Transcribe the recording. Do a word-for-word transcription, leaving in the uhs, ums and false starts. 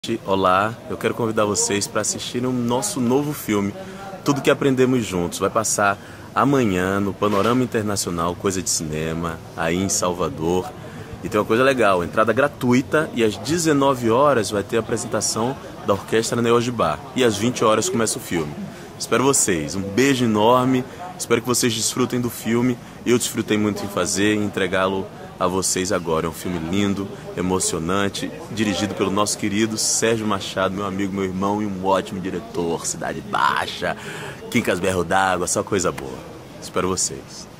Olá, eu quero convidar vocês para assistirem o nosso novo filme, Tudo que Aprendemos Juntos. Vai passar amanhã no Panorama Internacional Coisa de Cinema, aí em Salvador. E tem uma coisa legal, entrada gratuita, e às dezenove horas vai ter a apresentação da Orquestra Neogibá. E às vinte horas começa o filme. Espero vocês, um beijo enorme, espero que vocês desfrutem do filme. Eu desfrutei muito em fazer e entregá-lo a vocês agora. É um filme lindo, emocionante, dirigido pelo nosso querido Sérgio Machado, meu amigo, meu irmão e um ótimo diretor. Cidade Baixa, Quincas Berro d'Água, só coisa boa. Espero vocês.